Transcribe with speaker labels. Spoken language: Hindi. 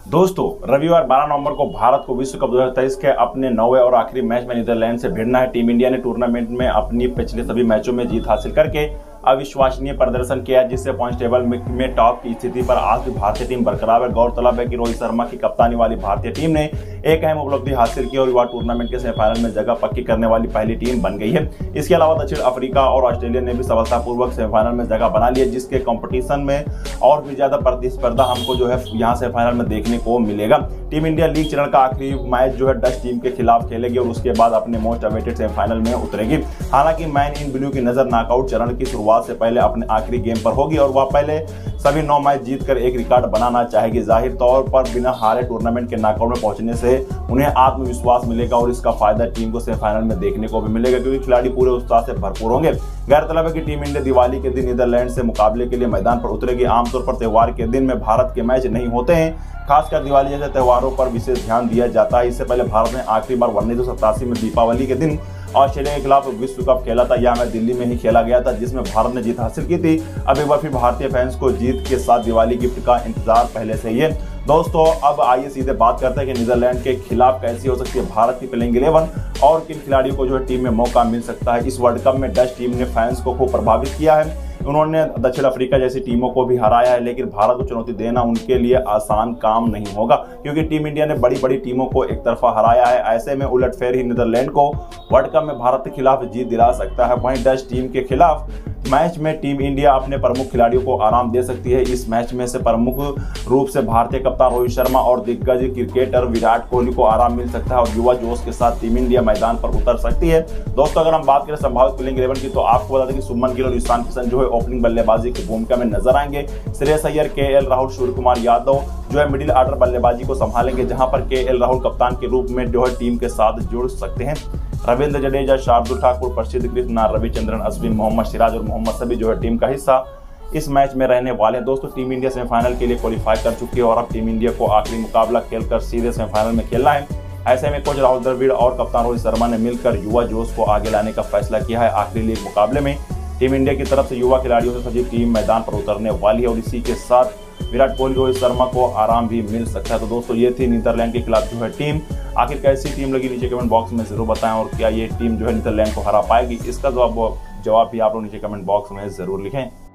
Speaker 1: दोस्तों, रविवार 12 नवंबर को भारत को विश्व कप 2023 के अपने 9वें और आखिरी मैच में नीदरलैंड से भिड़ना है। टीम इंडिया ने टूर्नामेंट में अपनी पिछले सभी मैचों में जीत हासिल करके अविश्वसनीय प्रदर्शन किया है, जिससे पॉइंट टेबल में टॉप की स्थिति पर आज भी भारतीय टीम बरकरार है। गौरतलब है कि रोहित शर्मा की कप्तानी वाली भारतीय टीम ने एक अहम उपलब्धि हासिल की और युवा टूर्नामेंट के सेमीफाइनल में जगह पक्की करने वाली पहली टीम बन गई है। इसके अलावा दक्षिण अफ्रीका और ऑस्ट्रेलिया ने भी सफलतापूर्वक सेमीफाइनल में जगह बना ली है, जिसके कंपटीशन में और भी ज्यादा प्रतिस्पर्धा हमको जो है यहाँ सेमीफाइनल में देखने को मिलेगा। टीम इंडिया लीग चरण का आखिरी मैच जो है डच टीम के खिलाफ खेलेगी और उसके बाद अपने मोस्ट अवेटेड सेमीफाइनल में उतरेगी। हालांकि मैन इन ब्लू की नजर नॉकआउट चरण की शुरुआत से पहले अपने आखिरी गेम पर होगी और वह पहले सभी 9 मैच जीतकर एक रिकॉर्ड बनाना चाहेगी। जाहिर तौर पर बिना हारे टूर्नामेंट के नॉकआउट में पहुंचने से उन्हें आत्मविश्वास मिलेगा और इसका फायदा टीम को सेमीफाइनल में देखने को भी मिलेगा, क्योंकि खिलाड़ी पूरे उत्साह से भरपूर होंगे। गौरतलब है कि टीम इंडिया दिवाली के दिन नीदरलैंड से मुकाबले के लिए मैदान पर उतरेगी। आमतौर पर त्योहार के दिन में भारत के मैच नहीं होते हैं, खासकर दिवाली जैसे त्योहारों पर विशेष ध्यान दिया जाता है। इससे पहले भारत ने आखिरी बार 1987 में दीपावली के दिन ऑस्ट्रेलिया के खिलाफ विश्व कप खेला था। यह मैच दिल्ली में ही खेला गया था, जिसमें भारत ने जीत हासिल की थी। अब एक बार फिर भारतीय फैंस को जीत के साथ दिवाली गिफ्ट का इंतजार पहले से ही है। दोस्तों, अब आइए सीधे बात करते हैं कि नीदरलैंड के खिलाफ कैसी हो सकती है भारत की प्लेइंग 11 और किन खिलाड़ियों को जो है टीम में मौका मिल सकता है। इस वर्ल्ड कप में डच टीम ने फैंस को खूब प्रभावित किया है। उन्होंने दक्षिण अफ्रीका जैसी टीमों को भी हराया है, लेकिन भारत को चुनौती देना उनके लिए आसान काम नहीं होगा, क्योंकि टीम इंडिया ने बड़ी बड़ी टीमों को एक तरफा हराया है। ऐसे में उलटफेर ही नीदरलैंड को वर्ल्ड कप में भारत के खिलाफ जीत दिला सकता है। वहीं डच टीम के खिलाफ मैच में टीम इंडिया अपने प्रमुख खिलाड़ियों को आराम दे सकती है। इस मैच में से प्रमुख रूप से भारतीय कप्तान रोहित शर्मा और दिग्गज क्रिकेटर विराट कोहली को आराम मिल सकता है और युवा जोश के साथ टीम इंडिया मैदान पर उतर सकती है। दोस्तों, अगर हम बात करें संभावित प्लेइंग 11 की, तो आपको बता दें कि शुभमन गिल और ईशान किशन जो है ओपनिंग बल्लेबाजी की भूमिका में नजर आएंगे। श्रेयस अय्यर, केएल राहुल, सूर्यकुमार यादव जो है मिडिल ऑर्डर बल्लेबाजी को संभालेंगे, जहां पर केएल राहुल कप्तान के रूप में जो है टीम के साथ जुड़ सकते हैं। रविंद्र जडेजा, शार्दुल ठाकुर, प्रसिद्ध कृष्णा, रविचंद्रन अश्विन, मोहम्मद सिराज और मोहम्मद शमी जो है टीम का हिस्सा इस मैच में रहने वाले हैं। दोस्तों, टीम इंडिया सेमीफाइनल के लिए क्वालिफाई कर चुकी है और अब टीम इंडिया को आखिरी मुकाबला खेलकर सीधे सेमीफाइनल में खेलना है। ऐसे में कोच राहुल द्रविड़ और कप्तान रोहित शर्मा ने मिलकर युवा जोश को आगे लाने का फैसला किया है। आखिरी लीग मुकाबले में टीम इंडिया की तरफ से युवा खिलाड़ियों से सजी टीम मैदान पर उतरने वाली है और इसी के साथ विराट कोहली, रोहित शर्मा को आराम भी मिल सकता है। तो दोस्तों, ये थी नीदरलैंड के खिलाफ जो है टीम। आखिर कैसी टीम लगी नीचे कमेंट बॉक्स में जरूर बताएं, और क्या ये टीम जो है नीदरलैंड को हरा पाएगी, इसका जवाब भी आप लोग नीचे कमेंट बॉक्स में जरूर लिखें।